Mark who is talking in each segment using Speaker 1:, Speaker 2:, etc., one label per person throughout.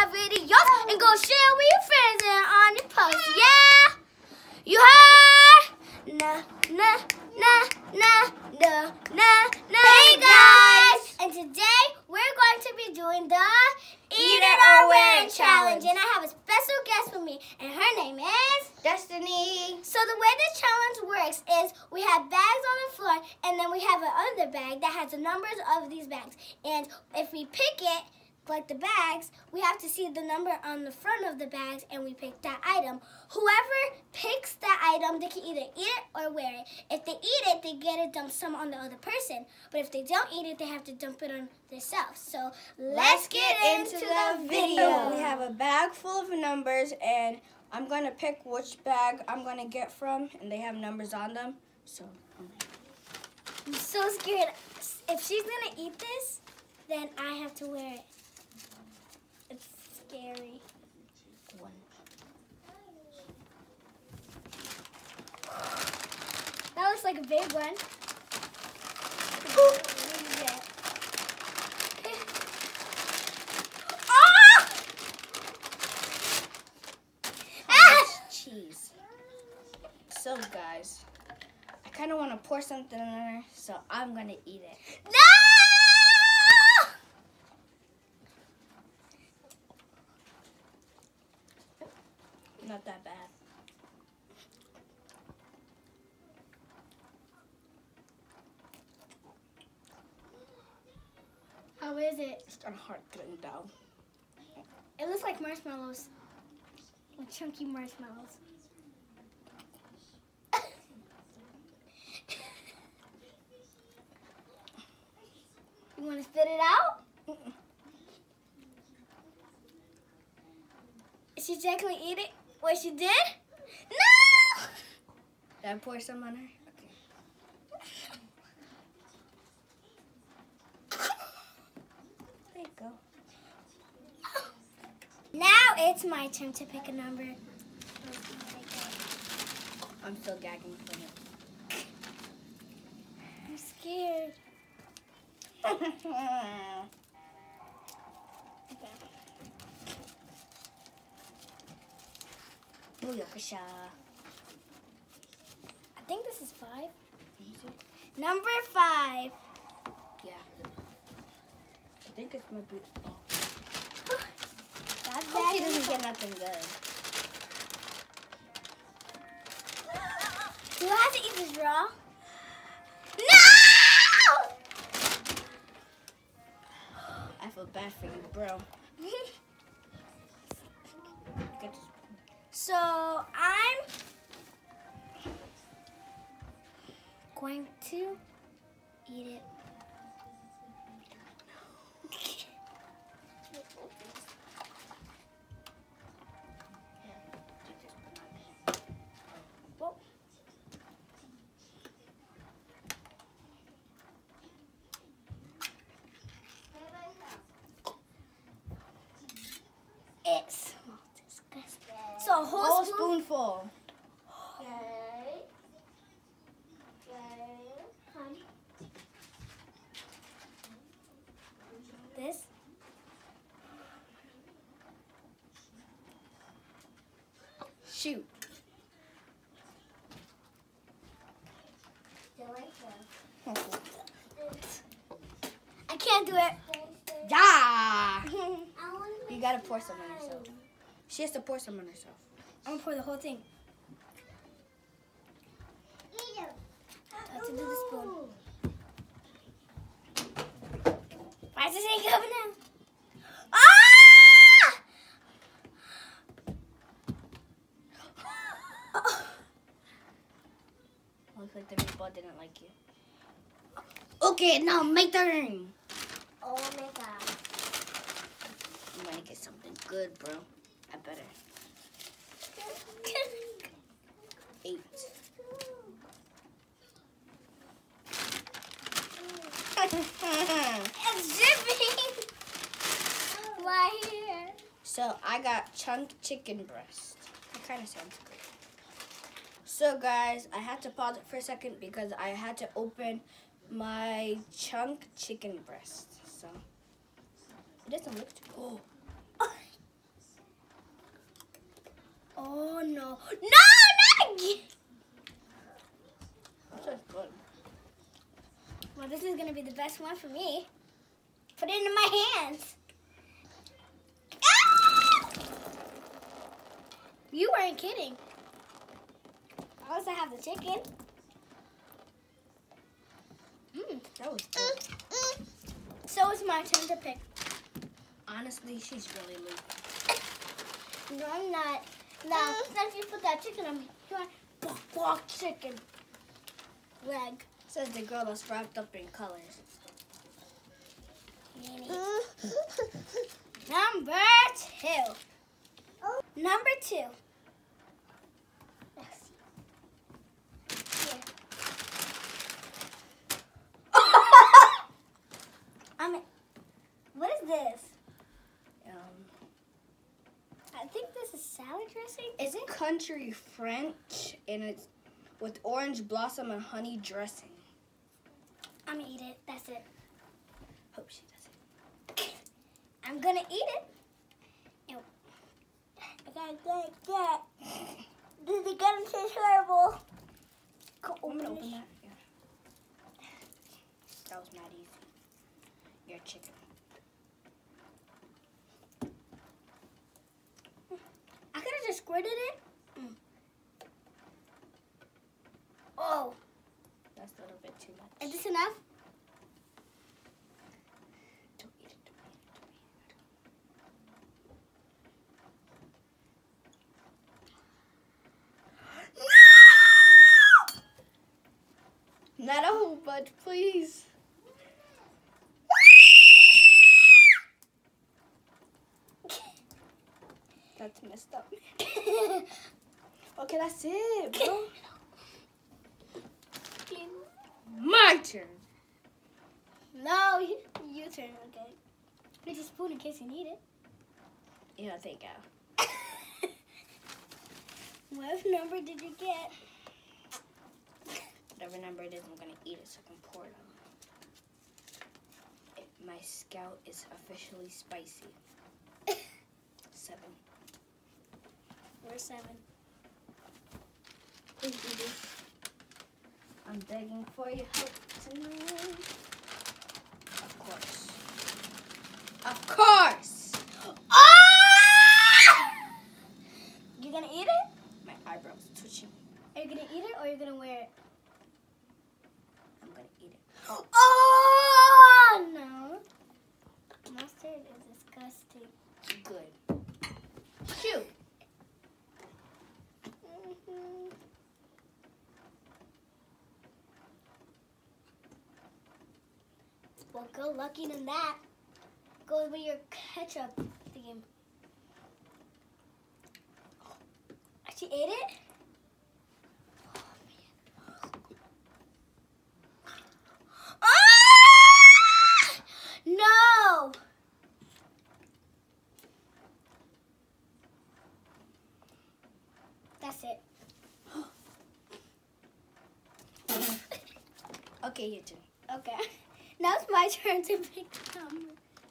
Speaker 1: my videos and go share with your friends and on your posts. Yeah, you heard? Nah, nah, nah, nah, nah, nah, nah. Hey guys, and today we're going to be doing the Eat It or Wear It challenge, and I have a special guest with me, and her name is
Speaker 2: Destiny.
Speaker 1: So the way the challenge works is we have bags on the floor, and then we have another bag that has the numbers of these bags. And if we pick it, like the bags, we have to see the number on the front of the bags, and we pick that item. Whoever picks that item, they can either eat it or wear it. If they eat it, they get to dump some on the other person. But if they don't eat it, they have to dump it on themselves. So let's get into the video.
Speaker 2: We have a bag full of numbers, and I'm going to pick which bag I'm going to get from, and they have numbers on them. So
Speaker 1: I'm so scared. If she's going to eat this, then I have to wear it. It's scary.
Speaker 2: One.
Speaker 1: That looks like a big one.
Speaker 2: Cheese. So guys, I kind of want to pour something in there, so I'm going to eat it.
Speaker 1: No!
Speaker 2: Not that bad.
Speaker 1: How is it?
Speaker 2: It's kind of hard getting down.
Speaker 1: It looks like marshmallows. Like chunky marshmallows. You want to spit it out? She technically eat it? What she did? No!
Speaker 2: Did I pour some on her? Okay. There you go.
Speaker 1: Now it's my turn to pick a number.
Speaker 2: I'm still gagging from it.
Speaker 1: I'm scared.
Speaker 2: Booyakasha.
Speaker 1: I think this is 5. Number 5.
Speaker 2: Yeah. I think it's my boot.
Speaker 1: That
Speaker 2: Hope she
Speaker 1: bag
Speaker 2: doesn't get nothing good.
Speaker 1: Do I have to eat this raw? No!
Speaker 2: I feel bad for you, bro. Get this.
Speaker 1: So I'm going to eat it. It smells disgusting. So a whole
Speaker 2: spoonful.
Speaker 1: This.
Speaker 2: Shoot.
Speaker 1: I can't do it.
Speaker 2: Yeah. You gotta pour some on yourself. She has to pour some on herself.
Speaker 1: I'm gonna pour the whole thing. I have to do the spoon. Why does it take over now? Ah!
Speaker 2: Looks like the meatball didn't like you. Okay, now my turn.
Speaker 1: Oh my god.
Speaker 2: I'm gonna get something good, bro. I better. 8.
Speaker 1: It's dripping. Why here?
Speaker 2: So I got chunk chicken breast. That kind of sounds great. So guys, I had to pause it for a second because I had to open my chunk chicken breast. So it doesn't look too. Oh,
Speaker 1: Oh no. No, not again.
Speaker 2: That's good.
Speaker 1: Well, this is gonna be the best one for me. Put it in my hands. Ah! You weren't kidding. I also have the chicken.
Speaker 2: That was good.
Speaker 1: So it's my turn to pick.
Speaker 2: Honestly, she's really losing.
Speaker 1: No, I'm not. Now, since you put that chicken on me, you want pork chicken leg.
Speaker 2: Says the girl that's wrapped up in colors.
Speaker 1: Number 2. Number 2. Yes. Here. What is this? I think this is salad dressing.
Speaker 2: It's country French, and it's with orange blossom and honey dressing.
Speaker 1: I'm gonna eat it. That's it.
Speaker 2: Hope she does it.
Speaker 1: I'm gonna eat it. Ew. I gotta get it. This is gonna taste horrible. Go
Speaker 2: I'm gonna
Speaker 1: open
Speaker 2: open
Speaker 1: it.
Speaker 2: that. Yeah. That was not easy. Your chicken.
Speaker 1: I could have just squirted it. Oh,
Speaker 2: That's a little bit too much.
Speaker 1: is this enough?
Speaker 2: Don't eat it. Don't eat it. No! Not a whole bunch, please. That's messed up. Okay, that's it, bro. My turn.
Speaker 1: No, you turn. Okay. Here's a spoon in case you need it.
Speaker 2: Yeah, thank you.
Speaker 1: What number did you get?
Speaker 2: Whatever number it is, I'm gonna eat it so I can pour it on. My scout is officially spicy. 7.
Speaker 1: We're 7.
Speaker 2: I'm begging for your help tonight. Of course. Of course!
Speaker 1: Ah! You gonna eat it?
Speaker 2: My eyebrows twitching.
Speaker 1: Are you gonna eat it or are you gonna wear it?
Speaker 2: I'm gonna eat it.
Speaker 1: Oh no! Mustard is disgusting.
Speaker 2: Good. Shoot.
Speaker 1: Well, good lucky in that. Go with your ketchup theme. She ate it? Ah! No! That's it.
Speaker 2: Okay, your turn.
Speaker 1: Okay. Now it's my turn to pick the number.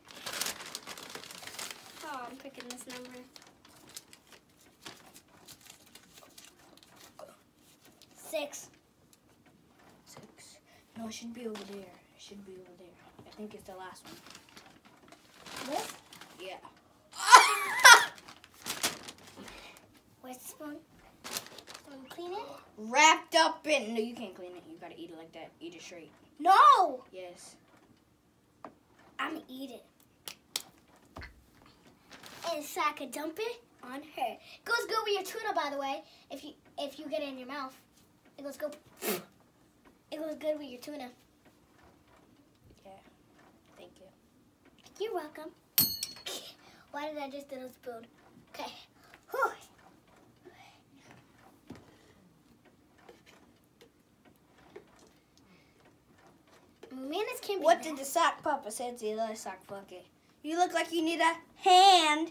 Speaker 1: Oh, I'm picking this number. 6.
Speaker 2: 6. No, it should be over there. It should be over there. I think it's the last one.
Speaker 1: This?
Speaker 2: Yeah.
Speaker 1: Where's the spoon? Want to clean it?
Speaker 2: Wrapped up in. No, you can't clean it. You gotta eat it like that. Eat it straight.
Speaker 1: No!
Speaker 2: Yes.
Speaker 1: I'm gonna eat it. And so I could dump it on her. Goes good with your tuna, by the way. If you get it in your mouth, it goes good. It goes good with your tuna.
Speaker 2: Yeah. Thank you.
Speaker 1: You're welcome. Why did I just do a spoon? Okay. Whew. Mayonnaise can be
Speaker 2: What
Speaker 1: bad.
Speaker 2: did the sock papa say to the other sock bucket? You look like you need a hand.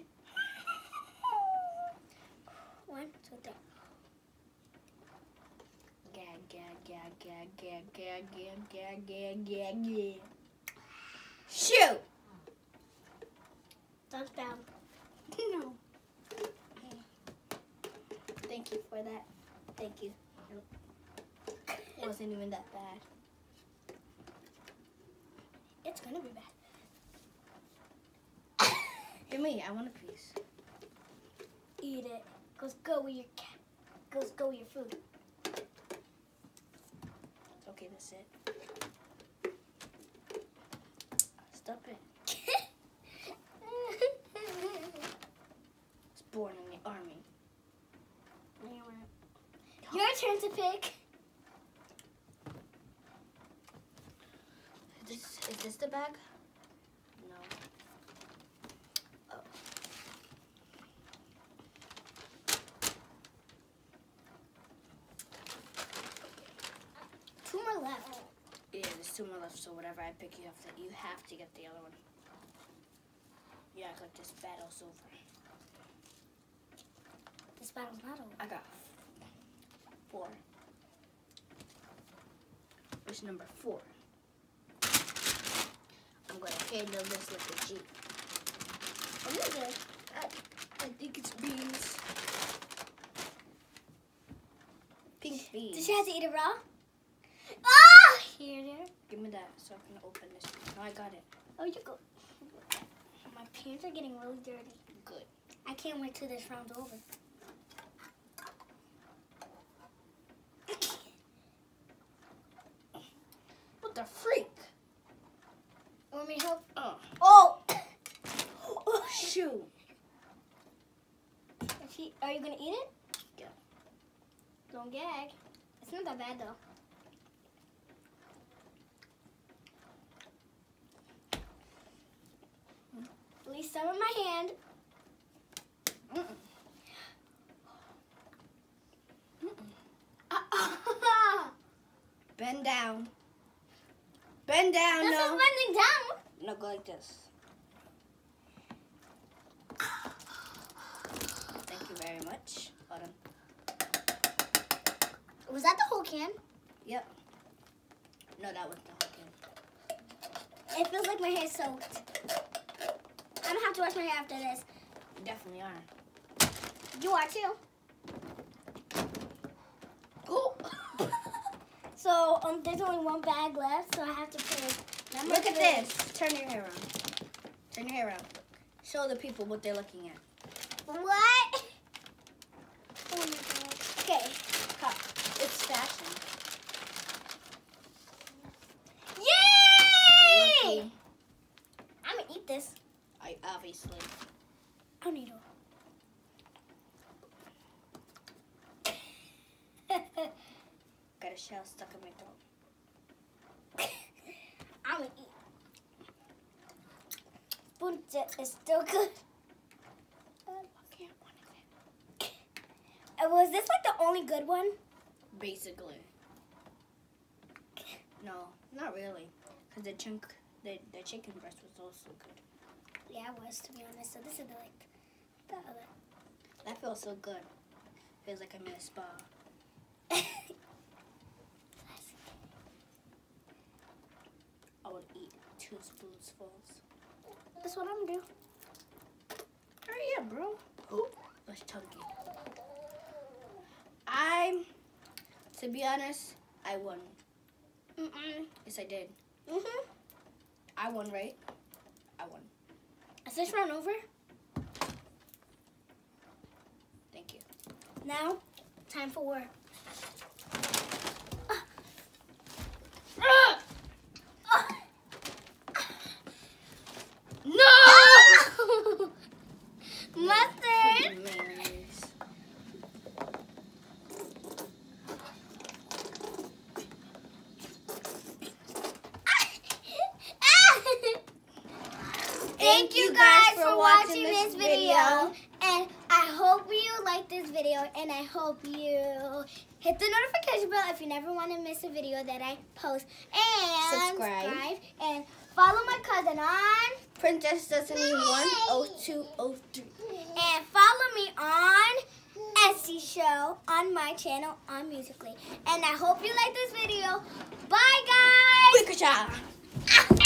Speaker 1: 1, 2, 3.
Speaker 2: Gag, gag, gag, gag, gag, gag, gag, gag, gag, gag, gag. Shoot!
Speaker 1: Thumbs down.
Speaker 2: No. Thank you. It wasn't even that bad.
Speaker 1: It's gonna be bad.
Speaker 2: Give me, I want a piece.
Speaker 1: Eat it. Go with your cat. Go with your food.
Speaker 2: Okay, that's it. Stop it. It's born in the army.
Speaker 1: Your turn to pick.
Speaker 2: Is this the bag? No. Oh.
Speaker 1: Two more left.
Speaker 2: Yeah, there's two more left, so whatever I pick, you have to get the other one. You act like this battle's over.
Speaker 1: This battle's not over.
Speaker 2: I got 4. Which number 4? I'm gonna handle this like a G.
Speaker 1: What is it?
Speaker 2: I think it's beans. Pink beans.
Speaker 1: Does she have to eat it raw? Ah! Here, there.
Speaker 2: Give me that so I can open this. No, I got it.
Speaker 1: Oh, you go. My pants are getting really dirty.
Speaker 2: Good.
Speaker 1: I can't wait till this round's over.
Speaker 2: What the freak?
Speaker 1: Want me to help?
Speaker 2: Oh,
Speaker 1: Oh!
Speaker 2: shoot.
Speaker 1: Are you gonna eat it?
Speaker 2: Yeah.
Speaker 1: Don't gag. It's not that bad though. At least some in my hand.
Speaker 2: Bend down. Bend down,
Speaker 1: This
Speaker 2: no.
Speaker 1: is bending down.
Speaker 2: No, go like this. Thank you very much. Hold on.
Speaker 1: Was that the whole can?
Speaker 2: Yep. No, that was the whole can.
Speaker 1: It feels like my hair's soaked. I'm gonna have to wash my hair after this.
Speaker 2: You definitely are.
Speaker 1: You are too.
Speaker 2: Oh.
Speaker 1: So there's only one bag left, so I have to put number
Speaker 2: Look at
Speaker 1: 3.
Speaker 2: this. Turn your hair around. Turn your hair around. Show the people what they're looking at.
Speaker 1: What? Oh my god. Okay.
Speaker 2: It's fashion.
Speaker 1: Yay!
Speaker 2: Lucky.
Speaker 1: I'm gonna eat this.
Speaker 2: I obviously.
Speaker 1: I don't need it.
Speaker 2: Got a shell stuck in my throat.
Speaker 1: I'm gonna eat. Spoon dip is still good. Was this like the only good one?
Speaker 2: Basically. No, not really. Because the chicken breast was also good.
Speaker 1: Yeah, it was, to be honest. So this is the other.
Speaker 2: That feels so good. Feels like I'm in a spa. I would eat 2 spoonfuls.
Speaker 1: That's what I'm gonna do.
Speaker 2: Hurry up, bro. Oh, that's chunky. To be honest, I won. Yes, I did. I won, right? I won.
Speaker 1: Is this round over?
Speaker 2: Thank you.
Speaker 1: Now, time for work.
Speaker 2: No!
Speaker 1: Mustard!
Speaker 2: Mayonnaise.
Speaker 1: Thank you guys for watching this video. And I hope you like this video. And I hope you hit the notification bell if you never want to miss a video that I post. And
Speaker 2: Subscribe.
Speaker 1: And follow my cousin on.
Speaker 2: Princess Destiny 10203.
Speaker 1: And follow me on Essie Show on my channel on Musical.ly. And I hope you like this video. Bye, guys.
Speaker 2: Quick shot.